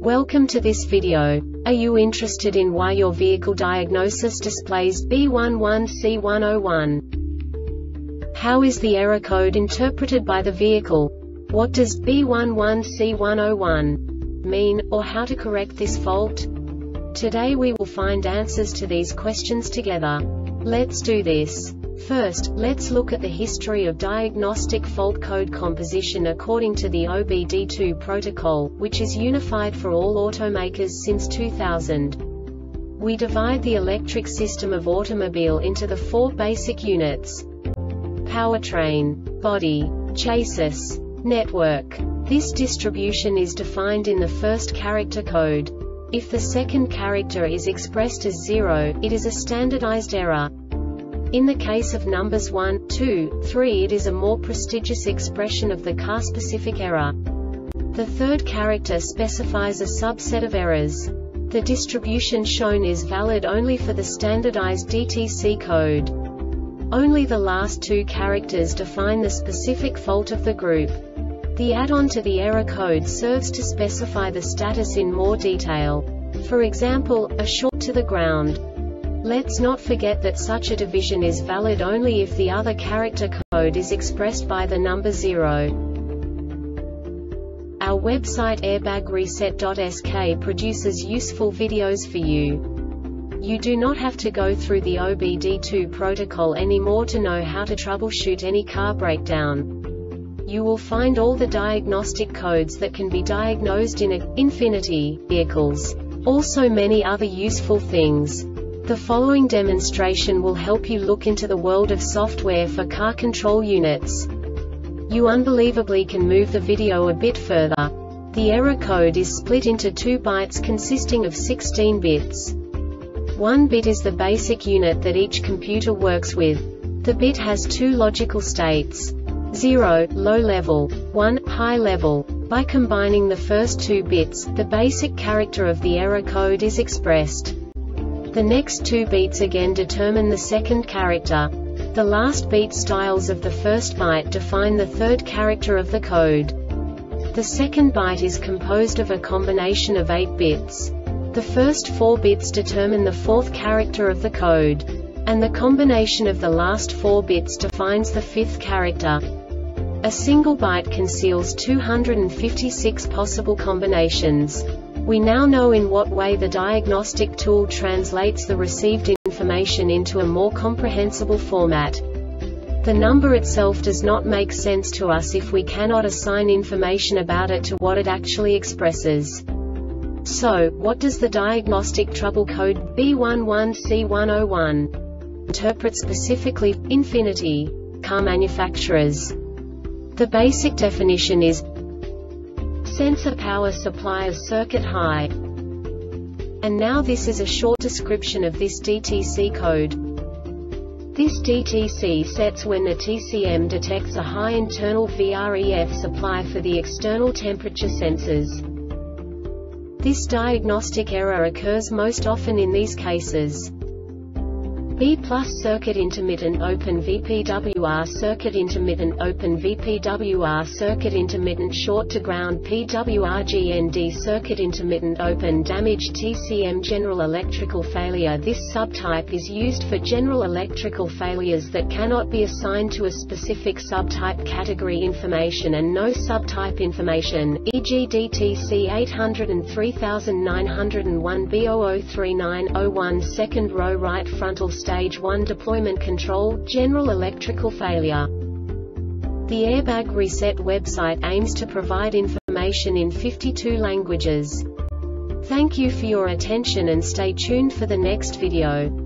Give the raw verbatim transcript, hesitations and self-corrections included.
Welcome to this video. Are you interested in why your vehicle diagnosis displays B one one C one zero one? How is the error code interpreted by the vehicle? What does B one one C one zero one mean, or how to correct this fault? Today we will find answers to these questions together. Let's do this. First, let's look at the history of diagnostic fault code composition according to the O B D two protocol, which is unified for all automakers since two thousand. We divide the electric system of automobile into the four basic units: powertrain, body, chassis, network. This distribution is defined in the first character code. If the second character is expressed as zero, it is a standardized error. In the case of numbers one, two, three, it is a more prestigious expression of the car-specific error. The third character specifies a subset of errors. The distribution shown is valid only for the standardized D T C code. Only the last two characters define the specific fault of the group. The add-on to the error code serves to specify the status in more detail. For example, a short to the ground. Let's not forget that such a division is valid only if the other character code is expressed by the number zero. Our website airbag reset dot S K produces useful videos for you. You do not have to go through the O B D two protocol anymore to know how to troubleshoot any car breakdown. You will find all the diagnostic codes that can be diagnosed in a Infiniti vehicles. Also many other useful things. The following demonstration will help you look into the world of software for car control units. You unbelievably can move the video a bit further. The error code is split into two bytes consisting of sixteen bits. One bit is the basic unit that each computer works with. The bit has two logical states: zero, low level, one, high level. By combining the first two bits, the basic character of the error code is expressed. The next two beats again determine the second character. The last beat styles of the first byte define the third character of the code. The second byte is composed of a combination of eight bits. The first four bits determine the fourth character of the code. And the combination of the last four bits defines the fifth character. A single byte conceals two hundred fifty-six possible combinations. We now know in what way the diagnostic tool translates the received information into a more comprehensible format. The number itself does not make sense to us if we cannot assign information about it to what it actually expresses. So, what does the diagnostic trouble code B one one C one zero one interpret specifically for Infiniti car manufacturers? The basic definition is sensor power supply of circuit high. And now this is a short description of this D T C code. This D T C sets when the T C M detects a high internal V R E F supply for the external temperature sensors. This diagnostic error occurs most often in these cases: B plus circuit intermittent open V P W R circuit intermittent open V P W R circuit intermittent short to ground P W R G N D circuit intermittent open damaged T C M general electrical failure. This subtype is used for general electrical failures that cannot be assigned to a specific subtype category information and no subtype information, for example D T C eight oh three nine oh one B zero zero three nine zero one second row right frontal Stage one deployment control, general electrical failure. The Airbag Reset website aims to provide information in fifty-two languages. Thank you for your attention and stay tuned for the next video.